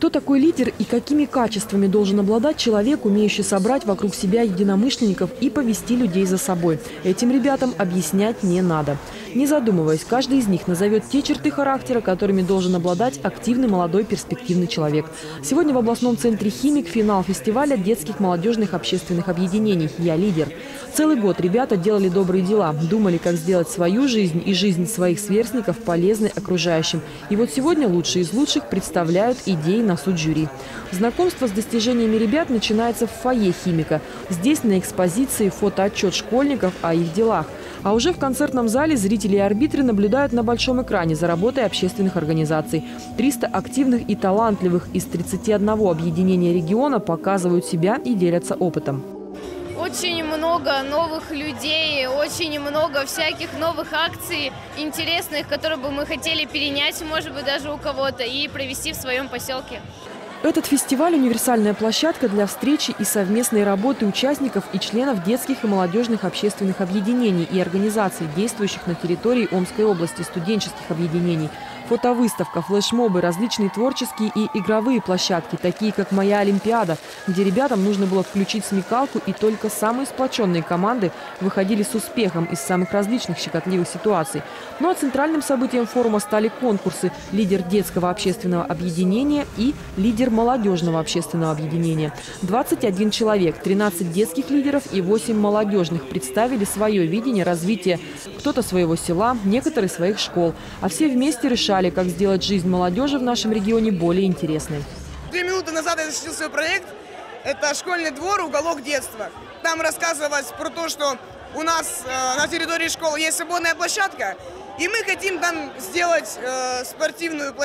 Кто такой лидер и какими качествами должен обладать человек, умеющий собрать вокруг себя единомышленников и повести людей за собой? Этим ребятам объяснять не надо. Не задумываясь, каждый из них назовет те черты характера, которыми должен обладать активный, молодой, перспективный человек. Сегодня в областном центре «Химик» финал фестиваля детских молодежных общественных объединений «Я лидер». Целый год ребята делали добрые дела, думали, как сделать свою жизнь и жизнь своих сверстников полезной окружающим. И вот сегодня лучшие из лучших представляют идеи на суд жюри. Знакомство с достижениями ребят начинается в фойе «Химика». Здесь на экспозиции фотоотчет школьников о их делах. А уже в концертном зале зрители и арбитры наблюдают на большом экране за работой общественных организаций. 300 активных и талантливых из 31 объединения региона показывают себя и делятся опытом. Очень много новых людей, очень много всяких новых акций интересных, которые бы мы хотели перенять, может быть, даже у кого-то и провести в своем поселке. Этот фестиваль – универсальная площадка для встречи и совместной работы участников и членов детских и молодежных общественных объединений и организаций, действующих на территории Омской области, студенческих объединений. Фотовыставка, флешмобы, различные творческие и игровые площадки, такие как «Моя Олимпиада», где ребятам нужно было включить смекалку, и только самые сплоченные команды выходили с успехом из самых различных щекотливых ситуаций. Ну а центральным событием форума стали конкурсы «Лидер детского общественного объединения» и «Лидер молодежного общественного объединения». 21 человек, 13 детских лидеров и 8 молодежных представили свое видение развития, кто-то своего села, некоторые своих школ, а все вместе решали, как сделать жизнь молодежи в нашем регионе более интересной. 2 минуты назад я защитил свой проект. Это школьный двор «Уголок детства». Там рассказывалось про то, что у нас на территории школы есть свободная площадка, и мы хотим там сделать спортивную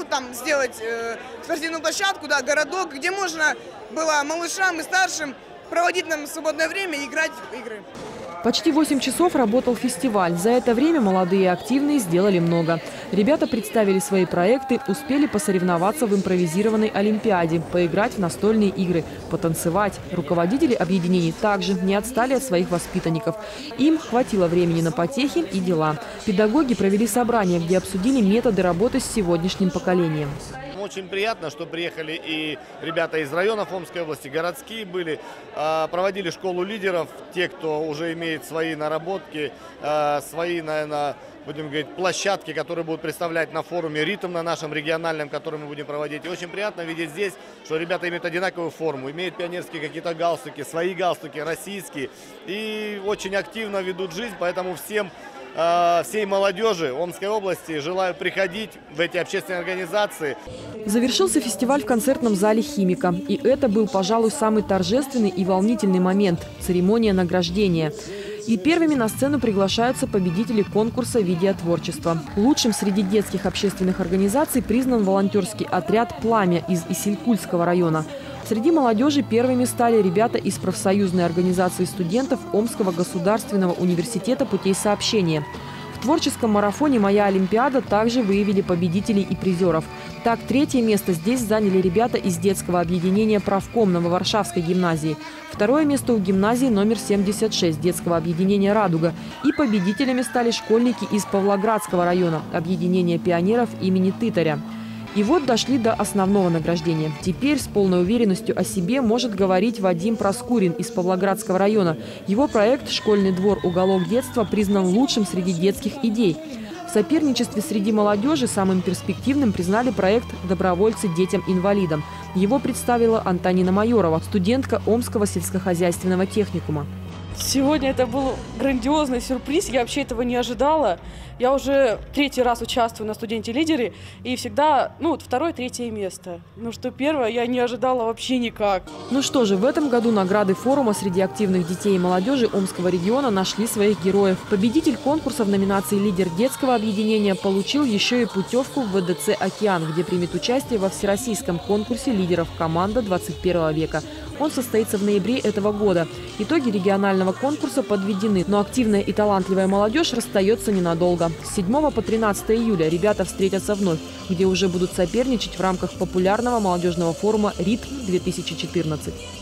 площадку, да, городок, где можно было малышам и старшим проводить нам свободное время и играть в игры. Почти 8 часов работал фестиваль. За это время молодые и активные сделали много. Ребята представили свои проекты, успели посоревноваться в импровизированной олимпиаде, поиграть в настольные игры, потанцевать. Руководители объединений также не отстали от своих воспитанников. Им хватило времени на потехи и дела. Педагоги провели собрание, где обсудили методы работы с сегодняшним поколением. Очень приятно, что приехали и ребята из районов Омской области, городские были, проводили школу лидеров, те, кто уже имеет свои наработки, свои, наверное, будем говорить, площадки, которые будут представлять на форуме «Ритм» на нашем региональном, который мы будем проводить. И очень приятно видеть здесь, что ребята имеют одинаковую форму, имеют пионерские какие-то галстуки, свои галстуки, российские, и очень активно ведут жизнь, поэтому всей молодежи Омской области желаю приходить в эти общественные организации. Завершился фестиваль в концертном зале «Химика». И это был, пожалуй, самый торжественный и волнительный момент – церемония награждения. И первыми на сцену приглашаются победители конкурса «Видеотворчество». Лучшим среди детских общественных организаций признан волонтерский отряд «Пламя» из Исилькульского района. Среди молодежи первыми стали ребята из профсоюзной организации студентов Омского государственного университета путей сообщения. В творческом марафоне «Моя Олимпиада» также выявили победителей и призеров. Так, 3-е место здесь заняли ребята из детского объединения «Правком» Нововаршавской гимназии. 2-е место у гимназии номер 76 детского объединения «Радуга». И победителями стали школьники из Павлоградского района объединения пионеров имени Тытаря. И вот дошли до основного награждения. Теперь с полной уверенностью о себе может говорить Вадим Проскурин из Павлоградского района. Его проект «Школьный двор. Уголок детства» признан лучшим среди детских идей. В соперничестве среди молодежи самым перспективным признали проект «Добровольцы детям-инвалидам». Его представила Антонина Майорова, студентка Омского сельскохозяйственного техникума. Сегодня это был грандиозный сюрприз, я вообще этого не ожидала. Я уже 3-й раз участвую на «Студенте-лидере» и всегда, 2-е, 3-е место. Что 1-е я не ожидала вообще никак. Ну что же, в этом году награды форума среди активных детей и молодежи Омского региона нашли своих героев. Победитель конкурса в номинации «Лидер детского объединения» получил еще и путевку в ВДЦ «Океан», где примет участие во всероссийском конкурсе лидеров «Команда 21 века». Он состоится в ноябре этого года. Итоги регионального конкурса подведены, но активная и талантливая молодежь расстается ненадолго. С 7 по 13 июля ребята встретятся вновь, где уже будут соперничать в рамках популярного молодежного форума «Ритм-2014».